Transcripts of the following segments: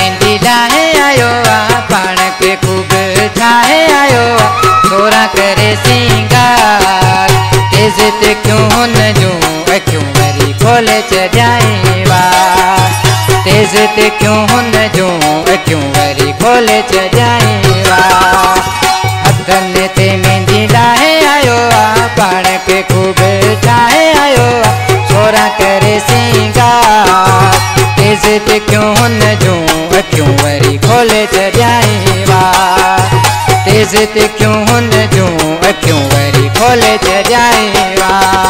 मेहंदी लाहे आयो पाण के खूब ठाहे आयो छोरा करे सिंगार तेज ते क्यों न जो क्यों वरी खोले चढ़ाएवा तेज ते क्यों न जो क्यों वरी खोले चढ़ाएवा हथन ते मेहंदी लाहे आयो पाण के खूब ठाहे आयो छोरा करे सिंगार तेज ते क्यों न जो क्यों वरी खोले चढ़ाएवा तेज ते क्यों न जो क्यों वरी खोले चढ़ाएवा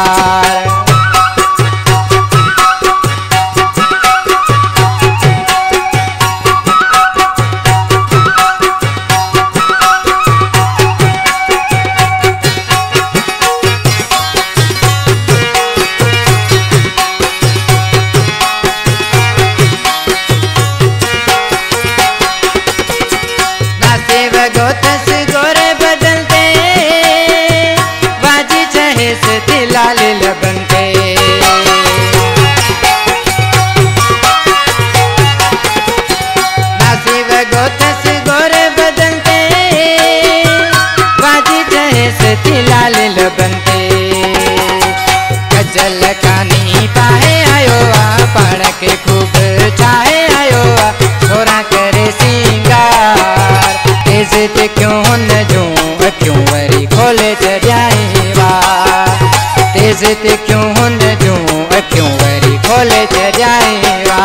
गोतस गोरे बदलते बाजी चाहे से लाल लगनते नासिब गोतस गोरे बदलते बाजी चाहे से लाल लगनते गजल कानी पाहे आयो पाण के खूब चाहे आयो छोरा करे सिंगार तेज ते क्यों न जो क्यों वरी खोले चढ़ाएवा तेज ते क्यों न जो क्यों वरी खोले चढ़ाएवा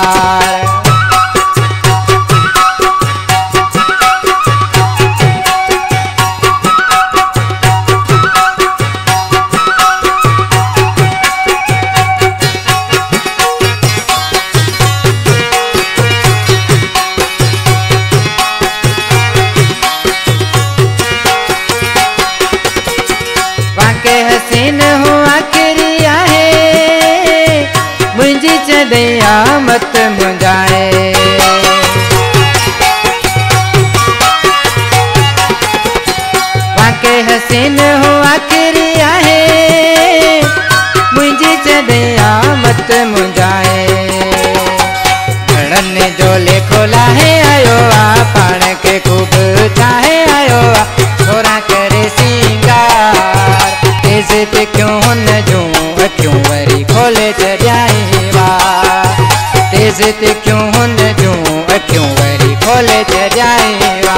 हसीन हो आखिरी आहे मुझी चढ़िया मत मुझाए वाके हसीन हो आखिरी आहे मुझी चढ़िया मत मुझाए घड़न जो ले खोला है आयो पाण के खूब चाहे आयो छोरा करे सिंगार तेज ते क्यों न जो क्यों वरी खोले चढ़ाएवा तेज ते क्यों न जो क्यों वरी खोले चढ़ाएवा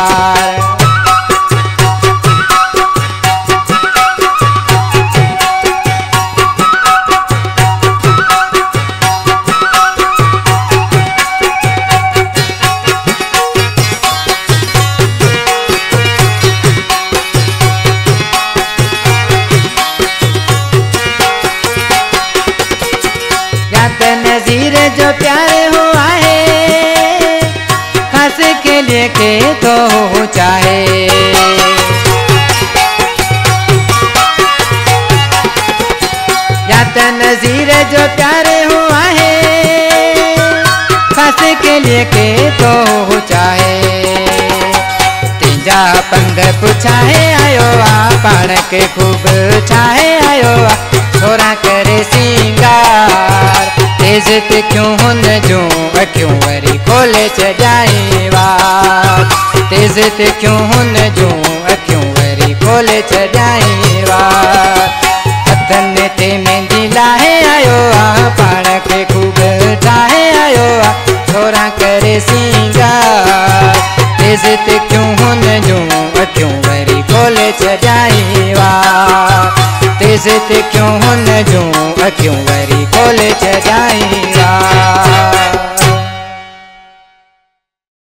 नज़ीर जो प्यारे हो आए हंस के लिए के तो हो चाहे या तो नज़ीर जो प्यारे हो आए हंस के लिए के तो हो चाहे तीजा पंग पुछाए आयो पाण के खूब चाहे आयो छोरा करे सिंगार तेज ते क्यों न जो क्यों वरी खोले चढ़ाएवा तेज ते क्यों न जो क्यों वरी खोले चढ़ाएवा हथन ते मेहंदी लाहे आयो पाण के खूब ठाहे आयो छोरा करे सिंगार तेज ते क्यों न जो क्यों वरी खोले चढ़ाएवा तेज ते क्यों न जो क्यों वरी खोले चढ़ाएवा।